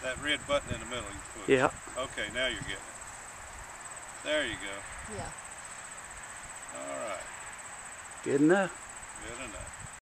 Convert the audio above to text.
That red button in the middle you push. Yeah. Okay, now you're getting it. There you go. Yeah. All right. Good enough. Good enough.